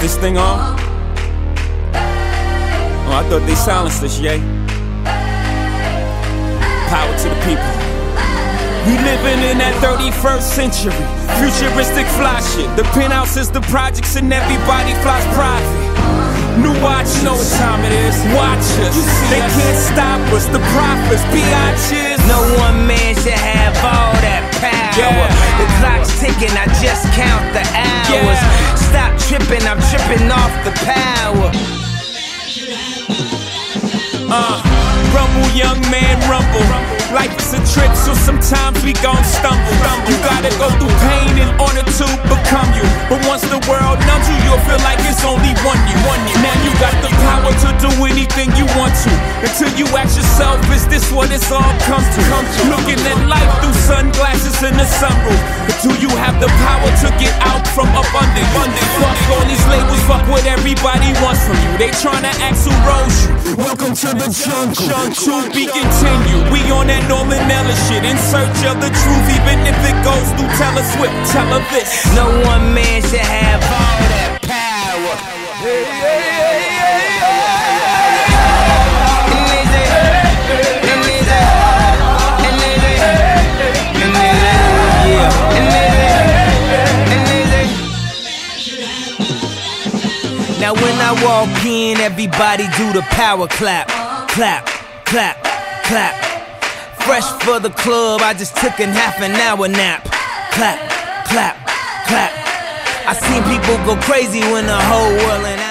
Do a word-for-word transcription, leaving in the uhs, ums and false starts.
This thing on? Oh, I thought they silenced us, yay. Power to the people. We living in that thirty-first century, futuristic fly shit. The penthouse is the projects and everybody flies private. New watch, you know what time it is. Watch us, they can't stop us. The prophets, biatches. No one man should have all that power. Yeah. The clock's ticking, I just count the hours. Yeah. Stop tripping, I'm tripping off the power. Uh, rumble, young man, rumble. Life's a trip, so sometimes we gon' stumble. You gotta go through pain in order to become you. But once the world numbs you, you'll feel like it's only one you. Now you got the power to do anything you want to. Until you ask yourself, is this what it's all come to? Looking at life through sunglasses in the sunroof. But do you have the power to get out from up under you? Fuck all these labels, fuck what everybody wants from you. They tryna ask who rose you. Welcome to the jungle. To be continued. We on that Norman Mailer shit, in search of the truth, even if it goes through Taylor Swift. Tell her this: no one man should have all that power. Hey, hey, hey, hey, hey. Now when I walk in, everybody do the power clap, clap, clap, clap. Fresh for the club, I just took a half an hour nap. Clap, clap, clap. I seen people go crazy when the whole world and